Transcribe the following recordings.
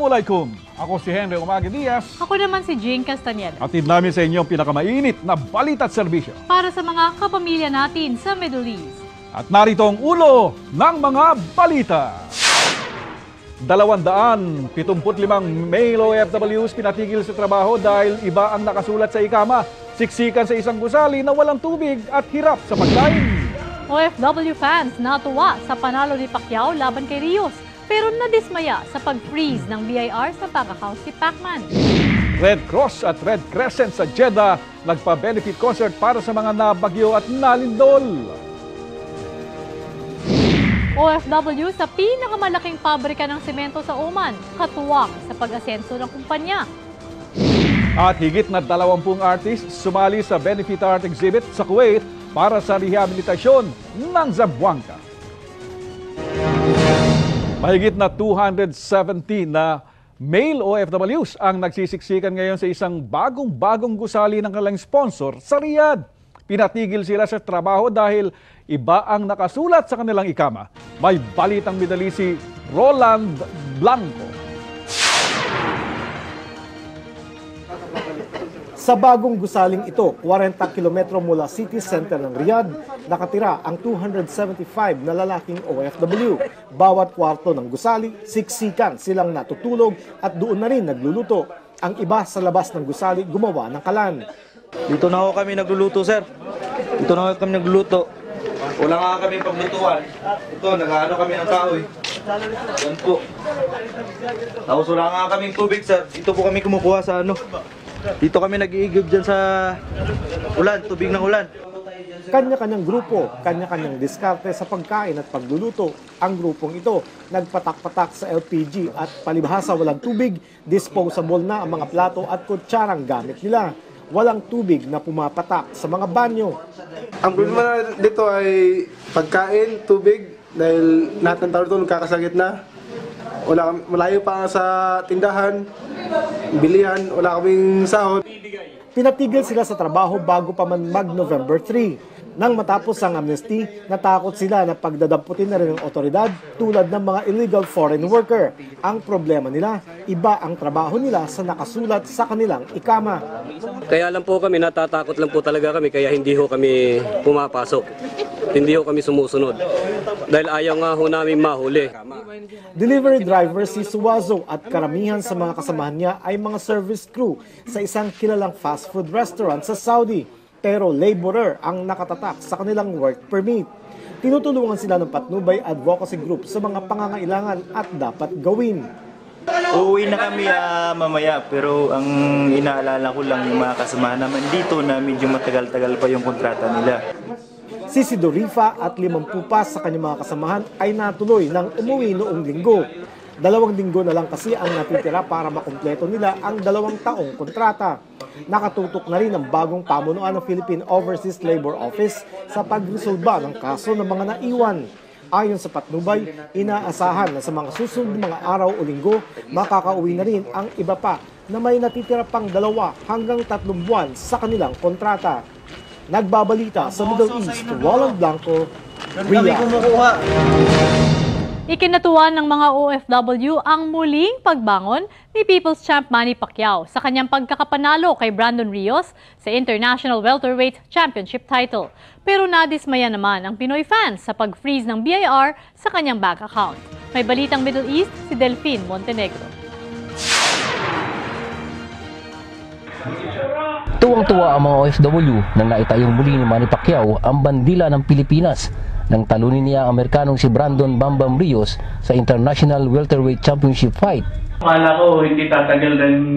Assalamualaikum! Ako si Henry Umagi Diaz. Ako naman si Jane Castañeda. Atid namin sa inyo ang pinakamainit na balita at serbisyo Para sa mga kapamilya natin sa Middle East. At narito ang ulo ng mga balita. 275 male OFWs pinatigil sa trabaho dahil iba ang nakasulat sa ikama. Siksikan sa isang gusali na walang tubig at hirap sa pagkain. OFW fans natuwa sa panalo ni Pacquiao laban kay Rios, pero nadismaya sa pag-freeze ng BIR sa bank account si Pacman. Red Cross at Red Crescent sa Jeddah nagpa-benefit concert para sa mga nabagyo at nalindol. OFW sa pinakamalaking pabrika ng semento sa Oman, katuwang sa pag-asenso ng kumpanya. At higit na 20 artists sumali sa benefit art exhibit sa Kuwait para sa rehabilitasyon ng Zamboanga. Mahigit na 270 na male OFWs ang nagsisiksikan ngayon sa isang bagong gusali ng kanilang sponsor sa Riyadh. Pinatigil sila sa trabaho dahil iba ang nakasulat sa kanilang ikama. May balitang Middle East si Roland Blanco. Sa bagong gusaling ito, 40 kilometro mula city center ng Riyadh, nakatira ang 275 na lalaking OFW. Bawat kwarto ng gusali, siksikan silang natutulog at doon na rin nagluluto. Ang iba sa labas ng gusali gumawa ng kalan. Dito na ako kami nagluluto, sir. Dito na ako kami nagluluto. Wala nga kami paglutuan. Ito, nag-ano kami ng kahoy. Yan po. Tapos wala nga kaming tubig, sir. Dito po kami kumukuha sa ano. Dito kami nag-iigib dyan sa ulan, tubig ng ulan. Kanya-kanyang grupo, kanya-kanyang diskarte sa pagkain at pagluluto. Ang grupong ito, nagpatak-patak sa LPG at palibhasa walang tubig, disposable na ang mga plato at kutsarang gamit nila. Walang tubig na pumapatak sa mga banyo. Ang problema dito ay pagkain, tubig, dahil lahat ng tao dito nagkakasakit na. Malayo pa sa tindahan, bilihan, wala kaming sahod. Pinatigil sila sa trabaho bago pa man mag-November 3. Nang matapos ang amnesty, natakot sila na pagdadamputin na rin ng otoridad tulad ng mga illegal foreign worker. Ang problema nila, iba ang trabaho nila sa nakasulat sa kanilang ikama. Kaya lang po kami, natatakot lang po talaga kami, kaya hindi ho kami pumapasok. Hindi ho kami sumusunod. Dahil ayaw nga ho namin mahuli. Delivery driver si Suwazo at karamihan sa mga kasamahan niya ay mga service crew sa isang kilalang fast food restaurant sa Saudi. Pero laborer ang nakatatak sa kanilang work permit. Tinutulungan sila ng Patnubay Advocacy Group sa mga pangangailangan at dapat gawin. Uuwi na kami mamaya, pero ang inaalala ko lang yung mga kasamahan naman dito na medyo matagal-tagal pa yung kontrata nila. Si Dorifa at 50 pa sa kanyang mga kasamahan ay natuloy nang umuwi noong linggo. 2 linggo na lang kasi ang natitira para makumpleto nila ang 2 taong kontrata. Nakatutok na rin ang bagong pamunuan ng Philippine Overseas Labor Office sa pagresolba ng kaso ng mga naiwan. Ayon sa Patnubay, inaasahan na sa mga susunod mga araw o linggo, makakauwi na rin ang iba pa na may natitira pang 2 hanggang 3 buwan sa kanilang kontrata. Nagbabalita sa Middle East, Roland Blanco, Riyadh. Ikinatuwa ng mga OFW ang muling pagbangon ni People's Champ Manny Pacquiao sa kanyang pagkakapanalo kay Brandon Rios sa International Welterweight Championship title. Pero nadismaya naman ang Pinoy fans sa pag-freeze ng BIR sa kanyang bank account. May balitang Middle East si Delphine Montenegro. Tuwang-tuwa ang mga OFW nang naitayong muli ni Manny Pacquiao ang bandila ng Pilipinas nang talunin niya ang Amerikanong si Brandon Bambam Rios sa International Welterweight Championship fight. Akala ko hindi tatagal ng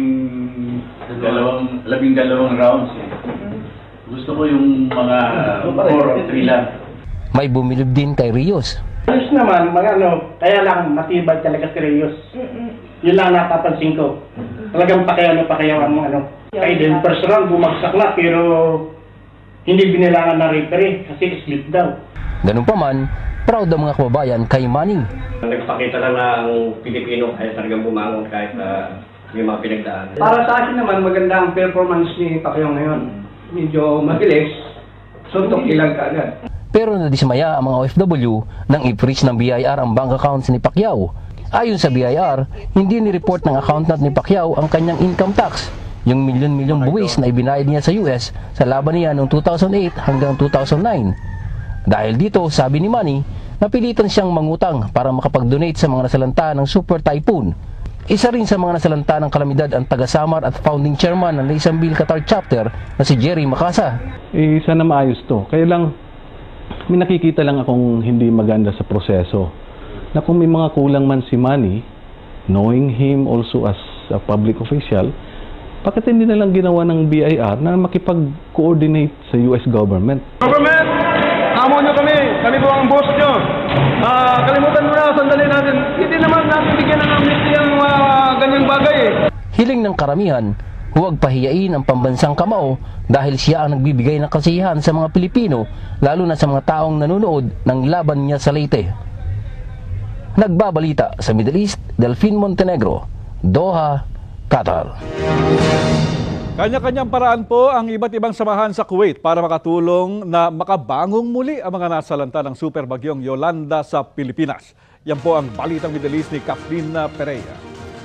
labing dalawang rounds. Gusto ko yung mga 4 or 3 lang. May bumilib din kay Rios. Ayos naman, kaya lang matibay talaga si Rios. Yun lang napapansin ko. Talagang pakiyaw ang Kaya din first round bumagsak na pero hindi binilangan na referee kasi split daw. Ganun pa man, proud ang mga kababayan kay Manny. Nagpakita lang na ang Pilipino kaya talagang bumangon kahit may mga pinagdaan. Para sa akin naman maganda ang performance ni Pacquiao ngayon. Medyo mabilis, suntok ilang kaagad. Pero nadismaya ang mga OFW nang i-freeze ng BIR ang bank accounts ni Pacquiao. Ayon sa BIR, hindi ni-report ng accountant ni Pacquiao ang kanyang income tax, yung milyon-milyong buwis na ibinayad niya sa US sa laban niya noong 2008 hanggang 2009. Dahil dito, sabi ni Manny, napilitan siyang mangutang para makapag-donate sa mga nasalanta ng Super Typhoon. Isa rin sa mga nasalanta ng kalamidad ang taga-Samar at founding chairman ng Isabel Qatar chapter na si Jerry Macasa. Sana maayos to. Kaya lang, may nakikita lang akong hindi maganda sa proseso. Na kung may mga kulang man si Manny, knowing him also as a public official, bakit hindi na lang ginawa ng BIR na makipag-coordinate sa US government? Government! Amo nyo kami! Kami po ang boss nyo! Kalimutan mo na, sandali natin. Hindi naman natin bigyan ng amnesty ang ganyang bagay eh. Hiling ng karamihan, huwag pahiyain ang pambansang kamao dahil siya ang nagbibigay ng kasiyahan sa mga Pilipino, lalo na sa mga taong nanonood ng laban niya sa Leyte. Nagbabalita sa Middle East, Delfin Montenegro, Doha, Qatar. Kanya-kanyang paraan po ang iba't ibang samahan sa Kuwait para makatulong na makabangong muli ang mga nasalanta ng super bagyong Yolanda sa Pilipinas. Yan po ang balitang Middle East ni Katrina Pereira.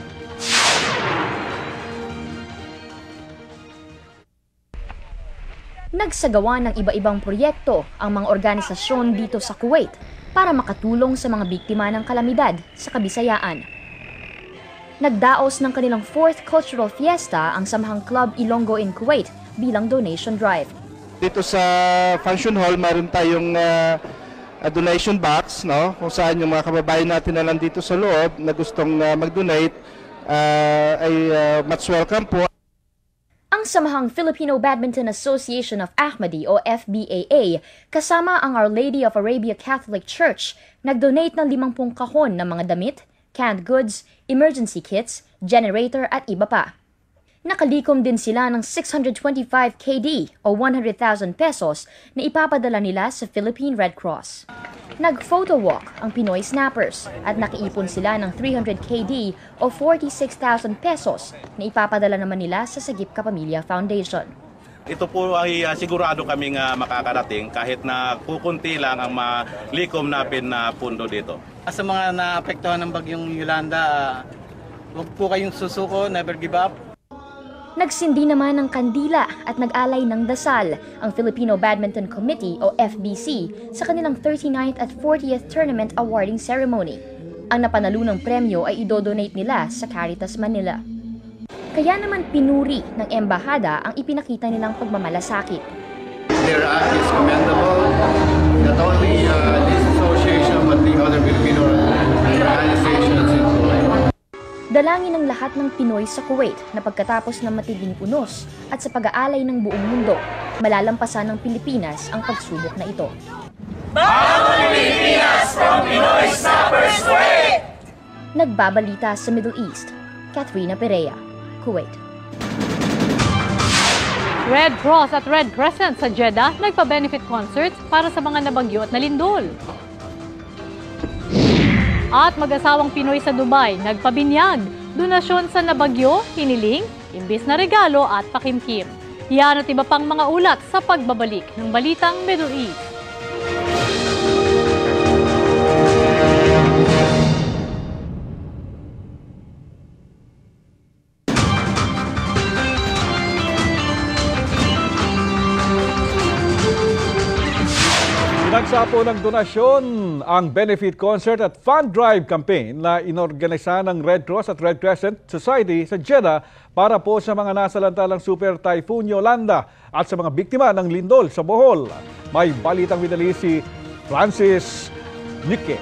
Nagsagawa ng iba-ibang proyekto ang mga organisasyon dito sa Kuwait para makatulong sa mga biktima ng kalamidad sa Kabisayaan. Nagdaos ng kanilang 4th Cultural Fiesta ang Samahang Club Ilonggo in Kuwait bilang donation drive. Dito sa function hall, mayroon tayong donation box, no? Kung saan yung mga kababayan natin na nandito sa loob na gustong mag-donate ay much welcome po. Ang Samahang Filipino Badminton Association of Ahmadi o FBAA kasama ang Our Lady of Arabia Catholic Church nag-donate ng 50 kahon ng mga damit, canned goods, emergency kits, generator at iba pa. Nakalikom din sila ng 625 KD o 100,000 pesos na ipapadala nila sa Philippine Red Cross. Nag-photo walk ang Pinoy Snappers at nakiipon sila ng 300 KD o 46,000 pesos na ipapadala naman nila sa Sagip Kapamilya Foundation. Ito po ay sigurado kaming makakarating kahit na kukunti lang ang malikom natin na pundo dito. Sa mga naapektuhan ng bagyong Yolanda, huwag po kayong susuko, never give up. Nagsindi naman ng kandila at nag-alay ng dasal ang Filipino Badminton Committee o FBC sa kanilang 39th at 40th Tournament Awarding Ceremony. Ang napanalunang premyo ay idodonate nila sa Caritas Manila. Kaya naman pinuri ng embahada ang ipinakita nilang pagmamalasakit. Their act is commendable, not only this association but the other Filipino organizations in Kuwait. Dalangin ng lahat ng Pinoy sa Kuwait na pagkatapos ng matinding unos at sa pag-aalay ng buong mundo, malalampasan ng Pilipinas ang pagsubok na ito. Bagong Pilipinas from Pinoy Snappers Kuwait! Nagbabalita sa Middle East, Katrina Pereira, Kuwait. Red Cross at Red Crescent sa Jeddah nagpa-benefit concerts para sa mga nabagyo at nalindol. At mag-asawang Pinoy sa Dubai nagpabinyag, donasyon sa nabagyo, hiniling, imbis na regalo at pakimkim. Yan at iba pang mga ulat sa pagbabalik ng Balitang Middle East. Nagsapo ng donasyon ang benefit concert at fund drive campaign na inorganisa ng Red Cross at Red Crescent Society sa Jeddah para po sa mga nasalantalang Super Typhoon Yolanda at sa mga biktima ng lindol sa Bohol. May balitang Middle East si Francis Nique.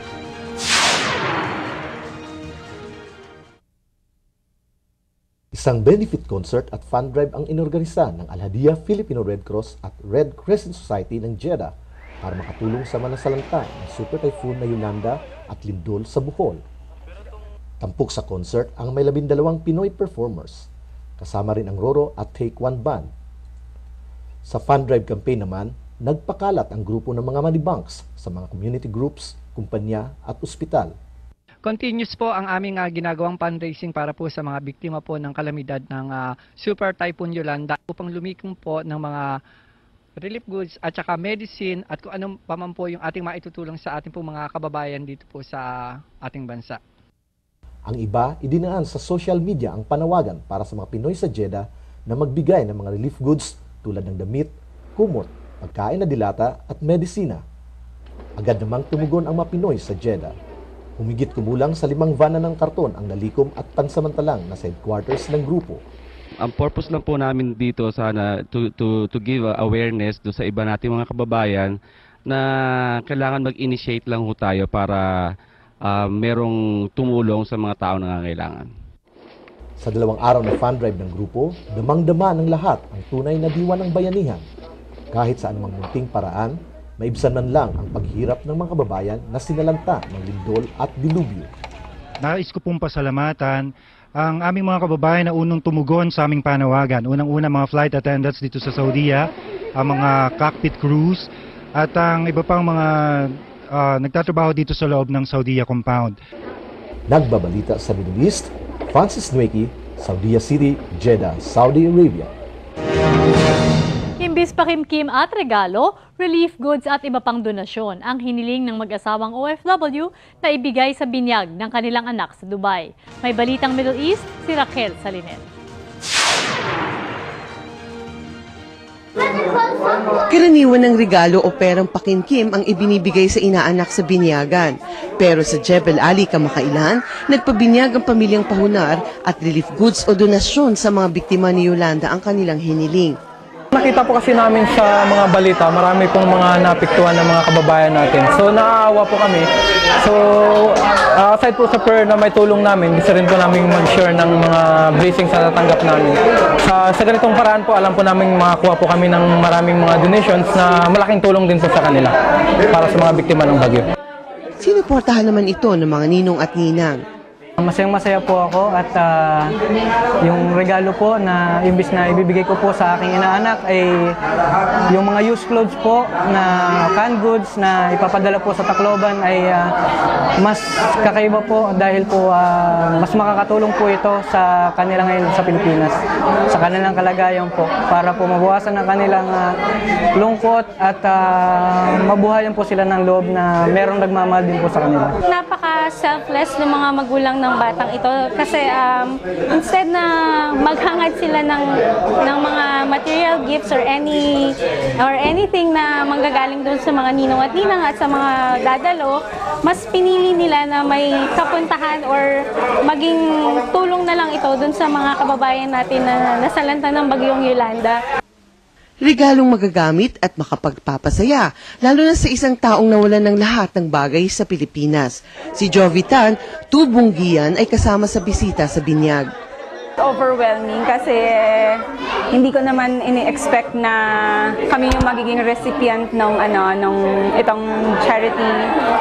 Isang benefit concert at fund drive ang inorganisa ng Al-Hadiya Filipino Red Cross at Red Crescent Society ng Jeddah para makatulong sa manasalanta ng Super Typhoon na Yolanda at lindol sa Bohol. Tampok sa concert ang may 12 Pinoy performers, kasama rin ang Roro at Take One Band. Sa fund drive campaign naman, nagpakalat ang grupo ng mga money banks sa mga community groups, kumpanya at ospital. Continuous po ang aming ginagawang fundraising para po sa mga biktima po ng kalamidad ng Super Typhoon Yolanda upang lumikom po ng mga relief goods at saka medicine at kung ano pa man po yung ating maitutulong sa ating po mga kababayan dito po sa ating bansa. Ang iba, idinaan sa social media ang panawagan para sa mga Pinoy sa Jeddah na magbigay ng mga relief goods tulad ng damit, kumot, pagkain na dilata at medisina. Agad namang tumugon ang mga Pinoy sa Jeddah. Humigit kumulang sa 5 vana ng karton ang nalikom at pansamantalang nasa headquarters ng grupo. Ang purpose lang po namin dito sana to give awareness do sa iba nating mga kababayan na kailangan mag-initiate lang ho tayo para merong tumulong sa mga tao na nangangailangan. Sa 2 araw na fund drive ng grupo, damang-dama ng lahat ang tunay na diwa ng bayanihan. Kahit sa anumang munting paraan, maibsan man lang ang paghirap ng mga kababayan na sinalanta ng lindol at dilubyo. Nais ko pong pasalamatan ang aming mga kababayan na unang tumugon sa aming panawagan. Unang-una mga flight attendants dito sa Saudiya, ang mga cockpit crews, at ang iba pang mga nagtatrabaho dito sa loob ng Saudiya compound. Nagbabalita sa Middle East, Francis Nueki, Saudiya City, Jeddah, Saudi Arabia. Imbis pakimkim at regalo, relief goods at iba pang donasyon ang hiniling ng mag-asawang OFW na ibigay sa binyag ng kanilang anak sa Dubai. May balitang Middle East, si Raquel Salinel. Karaniwan ng regalo o perang pakimkim ang ibinibigay sa inaanak sa binyagan. Pero sa Jebel Ali kamakailan, nagpabinyag ang pamilyang Pahunar at relief goods o donasyon sa mga biktima ni Yolanda ang kanilang hiniling. Nakita po kasi namin sa mga balita, marami pong mga napiktuhan ng mga kababayan natin. So naaawa po kami. So aside po sa prayer na may tulong namin, gusto rin po namin mag-share ng mga blessings na natanggap namin. Sa ganitong paraan po, alam po namin makakuha po kami ng maraming mga donations na malaking tulong din po sa kanila para sa mga biktima ng bagyo. Sinuportahan naman ito ng mga ninong at ninang. Masayang-masaya po ako at yung regalo po na imbis na ibibigay ko po sa aking inaanak ay yung mga used clothes po na canned goods na ipapadala po sa Tacloban ay mas kakaiba po dahil po mas makakatulong po ito sa kanila ngayon sa Pilipinas, sa kanilang kalagayan po para po mabawasan ang kanilang lungkot at mabuhayan po sila ng loob na merong nagmamahal din po sa kanila. Napaka-selfless ng mga magulang ng batang ito kasi instead na maghangad sila ng mga material gifts or anything na manggagaling doon sa mga ninong at ninang at sa mga dadalo, mas pinili nila na may kapuntahan or maging tulong na lang ito doon sa mga kababayan natin na nasalanta ng bagyong Yolanda. Regalong magagamit at makapagpapasaya, lalo na sa isang taong nawalan ng lahat ng bagay sa Pilipinas. Si Jovitan, tubong-giyan ay kasama sa bisita sa binyag. Overwhelming kasi hindi ko naman ini-expect na kami yung magiging recipient ng itong charity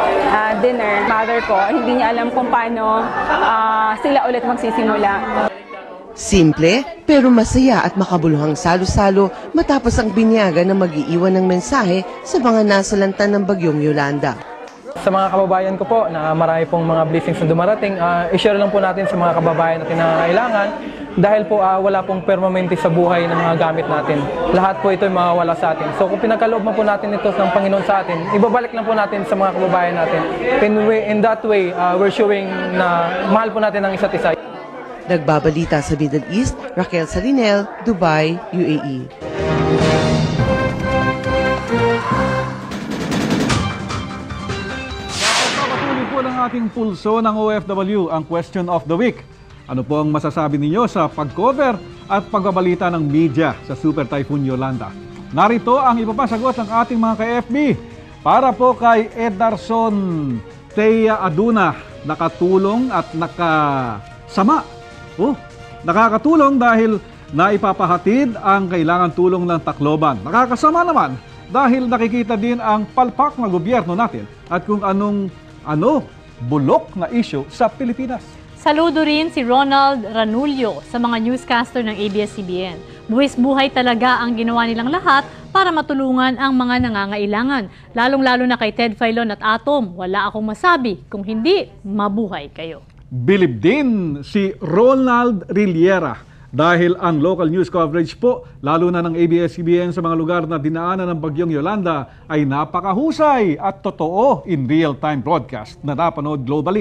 dinner. Mother ko, hindi niya alam kung paano sila ulit magsisimula. Simple pero masaya at makabuluhang salo-salo matapos ang binyaga na mag-iiwan ng mensahe sa mga nasalanta ng bagyong Yolanda. Sa mga kababayan ko po na marami pong mga blessings na dumarating, i-share lang po natin sa mga kababayan natin na kailangan dahil po wala pong permanente sa buhay ng mga gamit natin. Lahat po ito ay mawawala sa atin. So kung pinagkaloob mo po natin ito ng Panginoon sa atin, ibabalik lang po natin sa mga kababayan natin. In that way, we're showing na mahal po natin ang isa't isa. Nagbabalita sa Middle East, Raquel Salinel, Dubai, UAE. Patuloy po ng ating pulso ng OFW ang Question of the Week. Ano po ang masasabi ninyo sa pag-cover at pagbabalita ng media sa Super Typhoon Yolanda? Narito ang ipapasagot ng ating mga ka-FB. Para po kay Edarson Thea Aduna, nakatulong at nakasama. Nakakatulong dahil naipapahatid ang kailangan tulong ng Tacloban. Nakakasama naman dahil nakikita din ang palpak na gobyerno natin at kung ano bulok na issue sa Pilipinas. Saludo rin si Ronald Ranulio sa mga newscaster ng ABS-CBN. Buwis buhay talaga ang ginawa nilang lahat para matulungan ang mga nangangailangan. Lalong-lalo na kay Ted Filon at Atom. Wala akong masabi, kung hindi, mabuhay kayo. Bilib din si Ronald Riliera dahil ang local news coverage po, lalo na ng ABS-CBN sa mga lugar na dinaanan ng bagyong Yolanda ay napakahusay at totoo in real-time broadcast na napanood globally.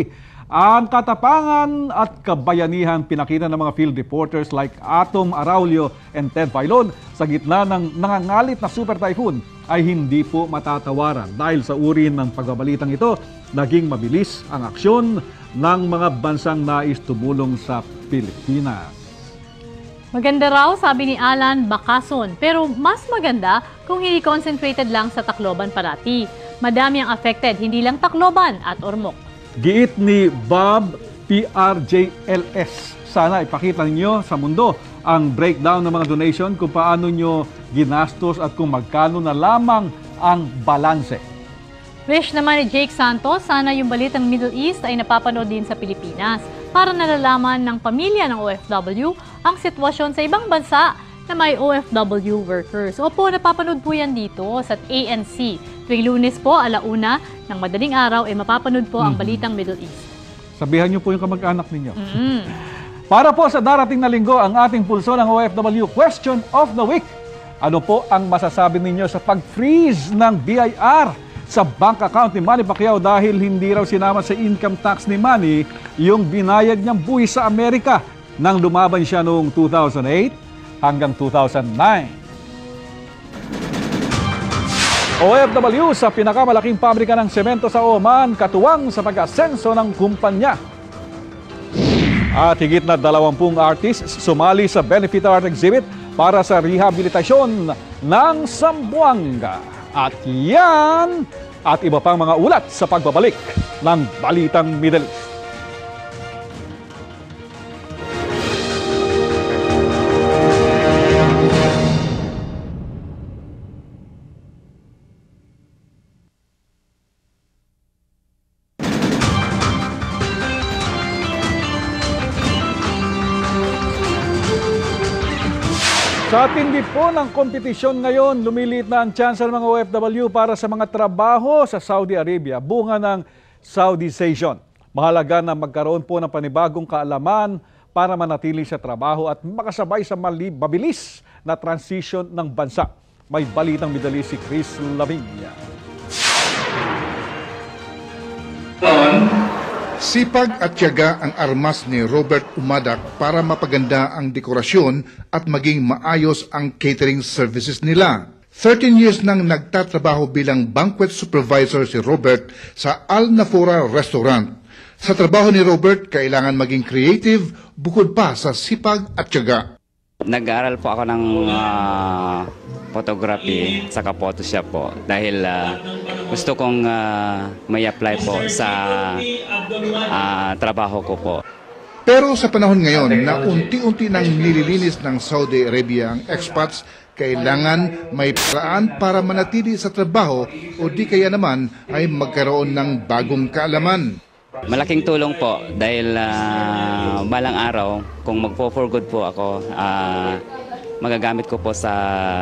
Ang katapangan at kabayanihan pinakita ng mga field reporters like Atom Araulio and Ted Filon sa gitna ng nangangalit na super typhoon ay hindi po matatawaran. Dahil sa uri ng pagbabalitang ito, naging mabilis ang aksyon ng mga bansang nais tumulong sa Pilipinas. Maganda raw, sabi ni Alan Bakason, pero mas maganda kung hindi concentrated lang sa Tacloban parati. Madami ang affected, hindi lang Tacloban at Ormoc. Giit ni Bob PRJLS. Sana ipakita ninyo sa mundo ang breakdown ng mga donation kung paano nyo ginastos at kung magkano na lamang ang balanse. Wish naman ni Jake Santos, sana yung balitang Middle East ay napapanood din sa Pilipinas para nalalaman ng pamilya ng OFW ang sitwasyon sa ibang bansa na may OFW workers. Opo, napapanood po yan dito sa ANC. Tuwing Lunes po, 1:00 ng madaling araw, ay mapapanood po ang balitang Middle East. Sabihan niyo po yung kamag-anak ninyo. Para po sa darating na linggo, ang ating pulso ng OFW Question of the Week. Ano po ang masasabi ninyo sa pag-freeze ng BIR sa bank account ni Manny Pacquiao dahil hindi raw sinama sa income tax ni Manny yung binayad niyang buwis sa Amerika nang lumaban siya noong 2008 hanggang 2009. OFW sa pinakamalaking pabrika ng semento sa Oman, katuwang sa pag-asenso ng kumpanya. At higit na 20 artists sumali sa Benefit Art Exhibit para sa rehabilitasyon ng Zamboanga. At yan at iba pang mga ulat sa pagbabalik ng Balitang Middle East. Sa tindi po ng kompetisyon ngayon, lumiliit na ang tsansa ng mga OFW para sa mga trabaho sa Saudi Arabia, bunga ng Saudization. Mahalaga na magkaroon po ng panibagong kaalaman para manatili sa trabaho at makasabay sa mabilis na transition ng bansa. May balitang Middle East si Chris Lavinia. Sipag at tiyaga ang armas ni Robert Umadak para mapaganda ang dekorasyon at maging maayos ang catering services nila. 13 years nang nagtatrabaho bilang banquet supervisor si Robert sa Al Nafura Restaurant. Sa trabaho ni Robert, kailangan maging creative bukod pa sa sipag at tiyaga. Nag-aaral po ako ng photography saka Photoshop po dahil gusto kong may apply po sa trabaho ko po. Pero sa panahon ngayon na unti-unti nang nililinis ng Saudi Arabia ang expats, kailangan may paraan para manatili sa trabaho o di kaya naman ay magkaroon ng bagong kaalaman. Malaking tulong po dahil balang araw kung magpo-for good po ako, magagamit ko po sa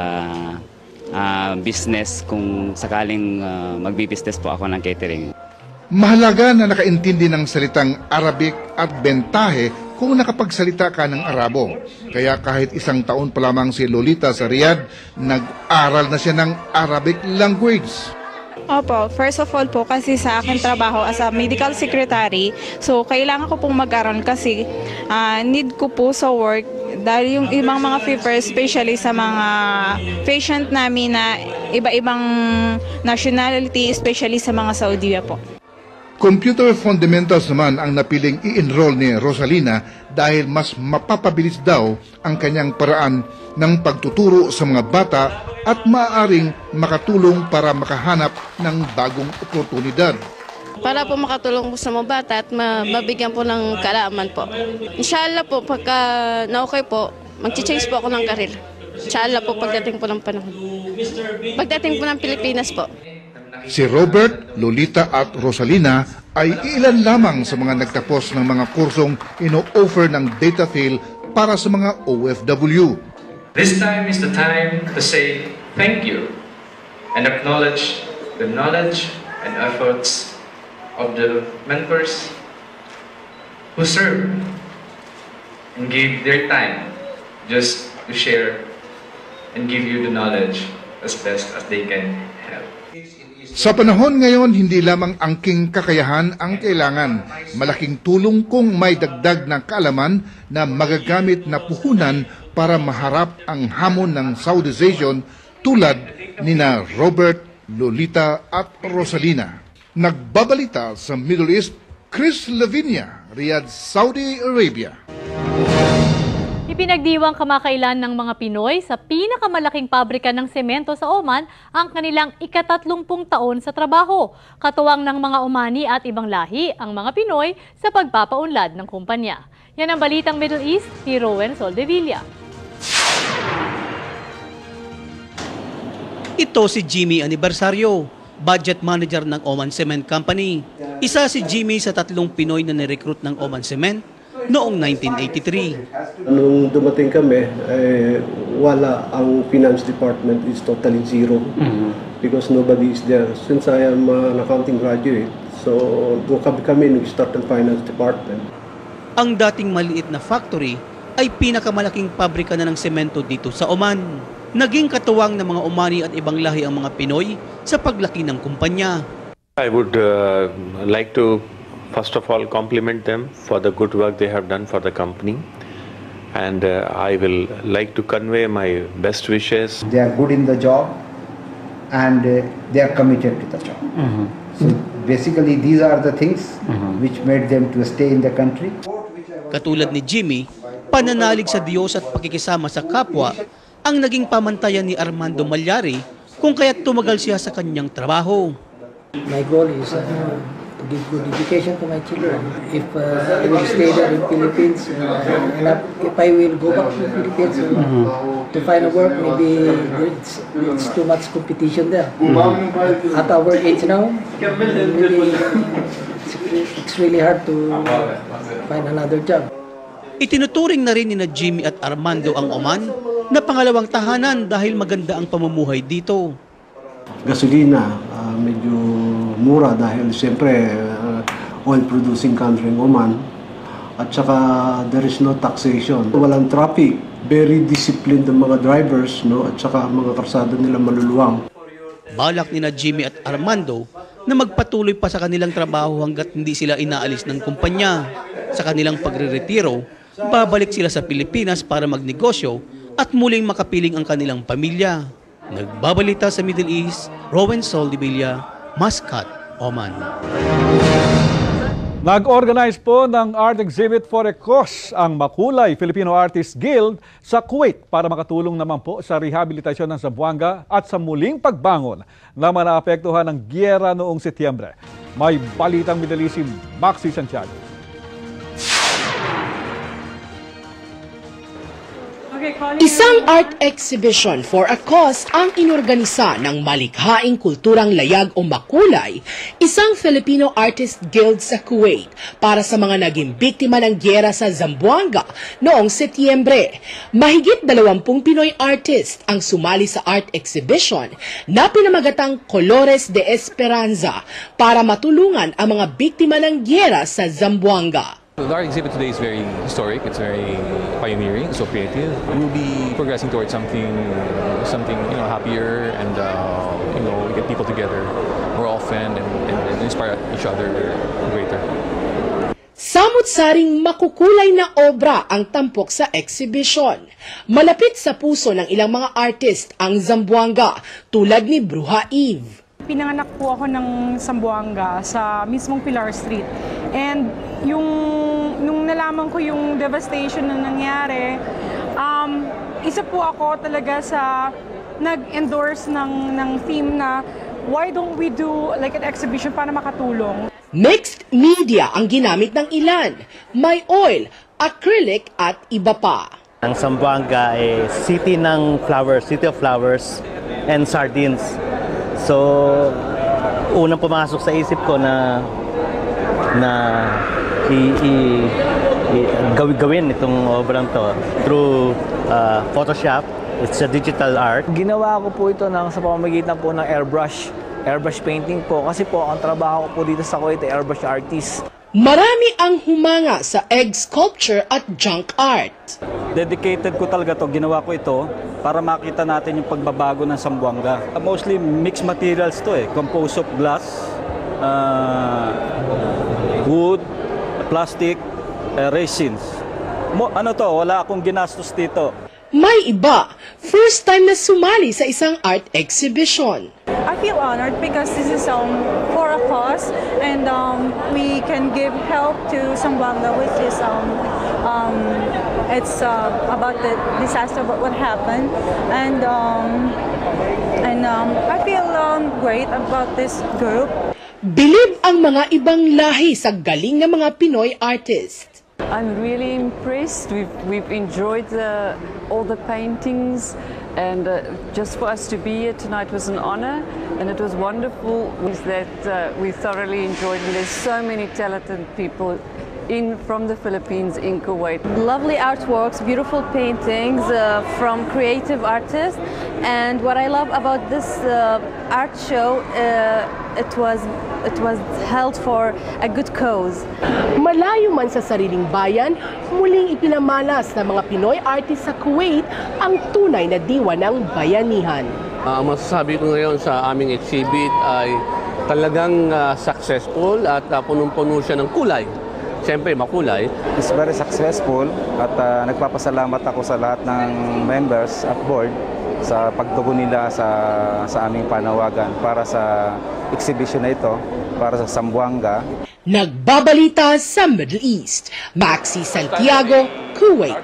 business kung sakaling magbi-business po ako ng catering. Mahalaga na nakaintindi ng salitang Arabic at bentahe kung nakapagsalita ka ng Arabo. Kaya kahit 1 taon pa lamang si Lolita sa Riyadh, nag-aral na siya ng Arabic language. Opo, first of all po kasi sa akin trabaho as a medical secretary, so kailangan ko pong mag-aral kasi need ko po sa work dahil yung ibang mga papers, especially sa mga patient namin na iba-ibang nationality, especially sa mga Saudiya po. Computer fundamentals naman ang napiling i-enroll ni Rosalina dahil mas mapapabilis daw ang kanyang paraan ng pagtuturo sa mga bata at maaaring makatulong para makahanap ng bagong oportunidad. Para po makatulong po sa mga bata at mabigyan po ng kaalaman po. Inshallah po, pagka na-okay po, mag-change po ako ng karir. Inshallah po, pagdating po ng panahon. Pagdating po ng Pilipinas po. Si Robert, Lolita at Rosalina ay ilan lamang sa mga nagtapos ng mga kursong ino-offer ng Dataphil para sa mga OFW. This time is the time to say thank you and acknowledge the knowledge and efforts of the mentors who serve and gave their time just to share and give you the knowledge as best as they can have. Sa panahon ngayon, hindi lamang angking kakayahan ang kailangan. Malaking tulong kung may dagdag na kaalaman na magagamit na puhunan para maharap ang hamon ng Saudization tulad nina Robert, Lolita at Rosalina. Nagbabalita sa Middle East, Chris Lavinia, Riyadh, Saudi Arabia. Ipinagdiwang kamakailan ng mga Pinoy sa pinakamalaking pabrika ng semento sa Oman ang kanilang ika-30 taon sa trabaho. Katuwang ng mga Omani at ibang lahi ang mga Pinoy sa pagpapaunlad ng kumpanya. Yan ang balitang Middle East ni Rowen Soldevilla. Ito si Jimmy Aniversario, budget manager ng Oman Cement Company. Isa si Jimmy sa 3 Pinoy na nirecruit ng Oman Cement noong 1983. Nung dumating kami, wala, ang finance department is totally zero because nobody is there. Since I am an accounting graduate, so doon kami nag-start ng finance department. Ang dating maliit na factory ay pinakamalaking pabrika na ng semento dito sa Oman. Naging katuwang ng mga Omani at ibang lahi ang mga Pinoy sa paglaki ng kumpanya. I would like to first of all compliment them for the good work they have done for the company, and I will like to convey my best wishes. They are good in the job and they are committed to the job. So basically these are the things which made them to stay in the country. Katulad ni Jimmy, pananalig sa Diyos at pakikisama sa kapwa ang naging pamantayan ni Armando Malyari kung kaya't tumagal siya sa kanyang trabaho. My goal is to give good education to my children. If I will stay there in Philippines, and if I will go back to the Philippines to find a work, maybe it's too much competition there. At our age now, maybe it's really hard to find another job. Itinuturing na rin ni Jimmy at Armando ang Oman na pangalawang tahanan dahil maganda ang pamumuhay dito. Gasolina, medyo mura dahil siyempre oil producing country ng Oman, at saka there is no taxation. Walang traffic, very disciplined ang mga drivers, no? At saka mga karsada nila maluluwang. Balak ni Jimmy at Armando na magpatuloy pa sa kanilang trabaho hanggat hindi sila inaalis ng kumpanya. Sa kanilang pagre-retiro, babalik sila sa Pilipinas para magnegosyo at muling makapiling ang kanilang pamilya. Nagbabalita sa Middle East, Rowen Soldevilla, Muscat, Oman. Nag-organize po ng art exhibit for a cause ang Makulay Filipino Artists Guild sa Kuwait para makatulong naman po sa rehabilitasyon ng Zamboanga at sa muling pagbangon na naapektuhan ng giyera noong Setyembre. May balitang Middle East si Maxi Santiago. Isang art exhibition for a cause ang inorganisa ng Malikhaing Kulturang Layag o Makulay, isang Filipino Artist Guild sa Kuwait para sa mga naging biktima ng giyera sa Zamboanga noong Setyembre. Mahigit 20 Pinoy artist ang sumali sa art exhibition na pinamagatang Colores de Esperanza para matulungan ang mga biktima ng giyera sa Zamboanga. The art exhibit today is very historic, it's very pioneering, so creative. We'll be progressing towards something happier and we get people together more often and inspire each other greater. Samut-saring makukulay na obra ang tampok sa exhibition. Malapit sa puso ng ilang mga artist ang Zamboanga tulad ni Bruja Eve. Pinanganak po ako ng Zamboanga sa mismong Pilar Street. And nung nalaman ko yung devastation na nangyari, isa po ako talaga sa nag-endorse ng theme na why don't we do like an exhibition para makatulong. Mixed media ang ginamit ng ilan. May oil, acrylic at iba pa. Ang Zamboanga ay city ng flowers, city of flowers and sardines. So, unang pumasok sa isip ko na gawin itong obrang to through Photoshop. It's a digital art. Ginawa ko po ito sa pamamagitan po ng airbrush painting po kasi po ang trabaho ko po dito sa Kuwait ay airbrush artist. Marami ang humanga sa egg sculpture at junk art. Dedicated ko talaga to, ginawa ko ito para makita natin yung pagbabago ng Zamboanga. Mostly mixed materials to composed of glass, wood, plastic, resins. Wala akong ginastos dito. May iba, first time na sumali sa isang art exhibition. I feel honored because this is for a cause, and we can give help to Zamboanga, which is it's about the disaster, about what happened, and I feel great about this group. Bilib ang mga ibang lahi sa galing ng mga Pinoy artists. I'm really impressed. We've enjoyed all the paintings, and just for us to be here tonight was an honor, and it was wonderful that we thoroughly enjoyed. And there's so many talented people from the Philippines in Kuwait. Lovely artworks, beautiful paintings from creative artists, and what I love about this art show, it was held for a good cause. Malayo man sa sariling bayan, muling ipinamalas ng mga Pinoy artists sa Kuwait ang tunay na diwa ng bayanihan. Ang masasabi ko ngayon sa aming exhibit ay talagang successful at punong-puno siya ng kulay. Siyempre, makulay. It's very successful at nagpapasalamat ako sa lahat ng members at board sa pagtugon nila sa aming panawagan para sa exhibition na ito, para sa Zamboanga. Nagbabalita sa Middle East, Maxi Santiago, Kuwait.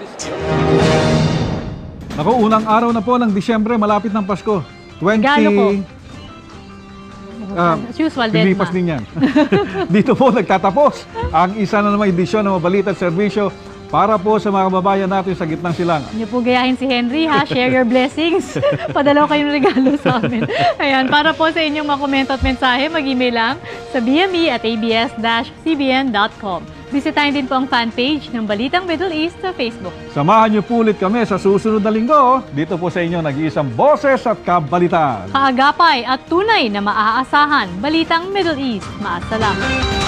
Naku, unang araw na po ng Disyembre, malapit ng Pasko. 20... As usual, Pilipas din yan. Dito po nagtatapos ang isa na namang edisyon ng Mabalita at Serbisyo para po sa mga kababayan natin sa gitnang silangan. Hindi po gayahin si Henry, ha? Share your blessings. Padalaw kayong regalo sa amin. Ayan, para po sa inyong mga komento at mensahe, mag-email lang sa bme@abs-cbn.com. Bisitahin din po ang fanpage ng Balitang Middle East sa Facebook. Samahan niyo po ulit kami sa susunod na linggo. Dito po sa inyo nag-iisang boses at kabalitan. Kaagapay at tunay na maaasahan. Balitang Middle East. Maasalam.